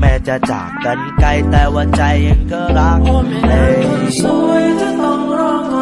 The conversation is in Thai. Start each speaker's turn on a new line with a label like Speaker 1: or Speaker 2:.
Speaker 1: ม้จะจากกันไกลแต่ว่าใจยังก็รักเลย